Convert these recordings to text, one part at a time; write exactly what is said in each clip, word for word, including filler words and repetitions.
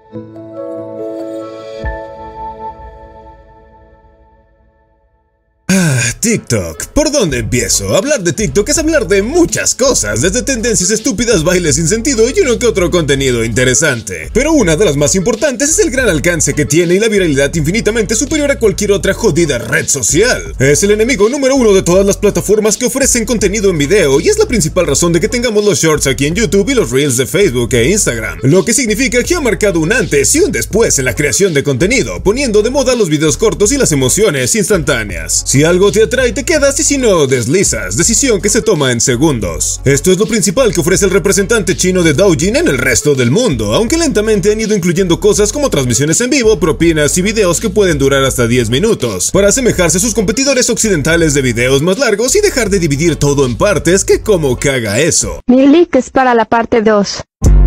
TikTok. ¿Por dónde empiezo? Hablar de TikTok es hablar de muchas cosas, desde tendencias estúpidas, bailes sin sentido y uno que otro contenido interesante. Pero una de las más importantes es el gran alcance que tiene y la viralidad infinitamente superior a cualquier otra jodida red social. Es el enemigo número uno de todas las plataformas que ofrecen contenido en video y es la principal razón de que tengamos los shorts aquí en YouTube y los reels de Facebook e Instagram, lo que significa que ha marcado un antes y un después en la creación de contenido, poniendo de moda los videos cortos y las emociones instantáneas. Si algo te atrae, te quedas y si no, deslizas, decisión que se toma en segundos. Esto es lo principal que ofrece el representante chino de Douyin en el resto del mundo, aunque lentamente han ido incluyendo cosas como transmisiones en vivo, propinas y videos que pueden durar hasta diez minutos, para asemejarse a sus competidores occidentales de videos más largos y dejar de dividir todo en partes, que como caga eso. Mi link es para la parte dos.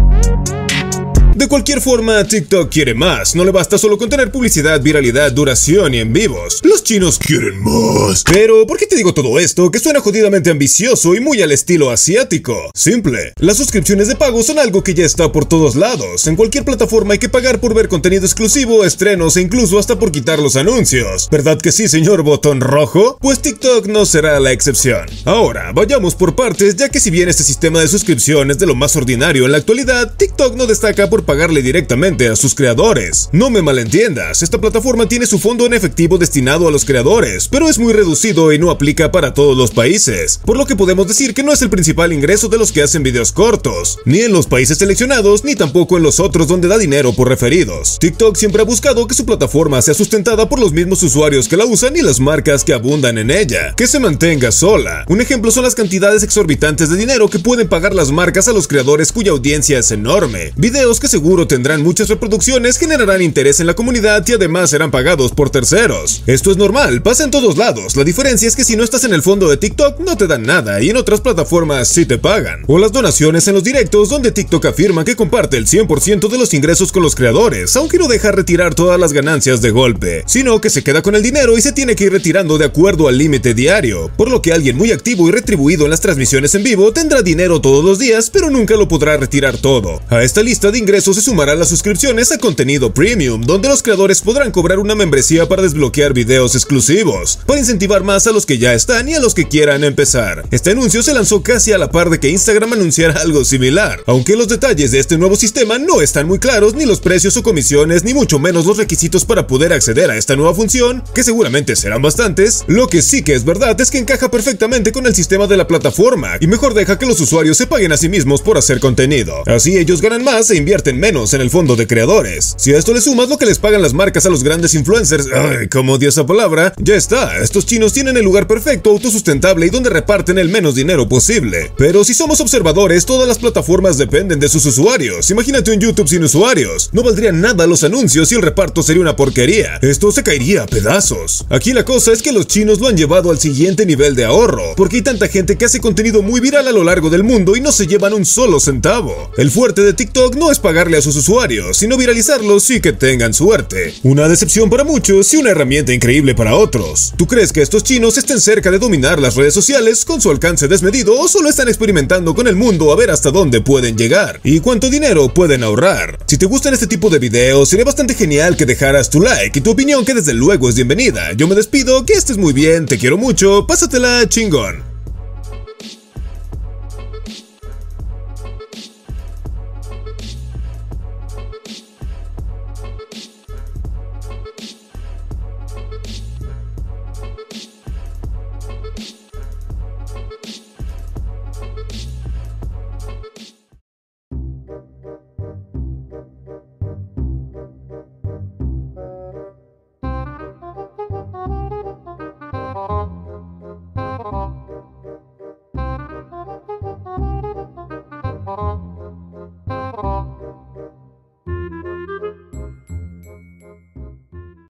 De cualquier forma, TikTok quiere más, no le basta solo con tener publicidad, viralidad, duración y en vivos. Los chinos quieren más. Pero, ¿por qué te digo todo esto? Que suena jodidamente ambicioso y muy al estilo asiático. Simple. Las suscripciones de pago son algo que ya está por todos lados. En cualquier plataforma hay que pagar por ver contenido exclusivo, estrenos e incluso hasta por quitar los anuncios. ¿Verdad que sí, señor botón rojo? Pues TikTok no será la excepción. Ahora, vayamos por partes, ya que si bien este sistema de suscripción es de lo más ordinario en la actualidad, TikTok no destaca por pagarle directamente a sus creadores. No me malentiendas, esta plataforma tiene su fondo en efectivo destinado a los creadores, pero es muy reducido y no aplica para todos los países, por lo que podemos decir que no es el principal ingreso de los que hacen videos cortos, ni en los países seleccionados, ni tampoco en los otros donde da dinero por referidos. TikTok siempre ha buscado que su plataforma sea sustentada por los mismos usuarios que la usan y las marcas que abundan en ella, que se mantenga sola. Un ejemplo son las cantidades exorbitantes de dinero que pueden pagar las marcas a los creadores cuya audiencia es enorme, videos que seguro tendrán muchas reproducciones, generarán interés en la comunidad y además serán pagados por terceros. Esto es normal, pasa en todos lados, la diferencia es que si no estás en el fondo de TikTok no te dan nada y en otras plataformas sí te pagan. O las donaciones en los directos, donde TikTok afirma que comparte el cien por ciento de los ingresos con los creadores, aunque no deja retirar todas las ganancias de golpe, sino que se queda con el dinero y se tiene que ir retirando de acuerdo al límite diario, por lo que alguien muy activo y retribuido en las transmisiones en vivo tendrá dinero todos los días, pero nunca lo podrá retirar todo. A esta lista de ingresos se sumarán las suscripciones a contenido premium, donde los creadores podrán cobrar una membresía para desbloquear videos exclusivos, para incentivar más a los que ya están y a los que quieran empezar. Este anuncio se lanzó casi a la par de que Instagram anunciara algo similar, aunque los detalles de este nuevo sistema no están muy claros, ni los precios o comisiones, ni mucho menos los requisitos para poder acceder a esta nueva función, que seguramente serán bastantes. Lo que sí que es verdad es que encaja perfectamente con el sistema de la plataforma, y mejor deja que los usuarios se paguen a sí mismos por hacer contenido. Así ellos ganan más e invierten menos en el fondo de creadores. Si a esto le sumas lo que les pagan las marcas a los grandes influencers, ay, como odio esa palabra, ya está, estos chinos tienen el lugar perfecto, autosustentable y donde reparten el menos dinero posible. Pero si somos observadores, todas las plataformas dependen de sus usuarios. Imagínate un YouTube sin usuarios, no valdrían nada los anuncios y el reparto sería una porquería, esto se caería a pedazos. Aquí la cosa es que los chinos lo han llevado al siguiente nivel de ahorro, porque hay tanta gente que hace contenido muy viral a lo largo del mundo y no se llevan un solo centavo. El fuerte de TikTok no es pagarle a sus usuarios, sino viralizarlos y que tengan suerte. Una decepción para muchos y una herramienta increíble para otros. ¿Tú crees que estos chinos estén cerca de dominar las redes sociales con su alcance desmedido o solo están experimentando con el mundo a ver hasta dónde pueden llegar y cuánto dinero pueden ahorrar? Si te gustan este tipo de videos, sería bastante genial que dejaras tu like y tu opinión, que desde luego es bienvenida. Yo me despido, que estés muy bien, te quiero mucho, pásatela chingón.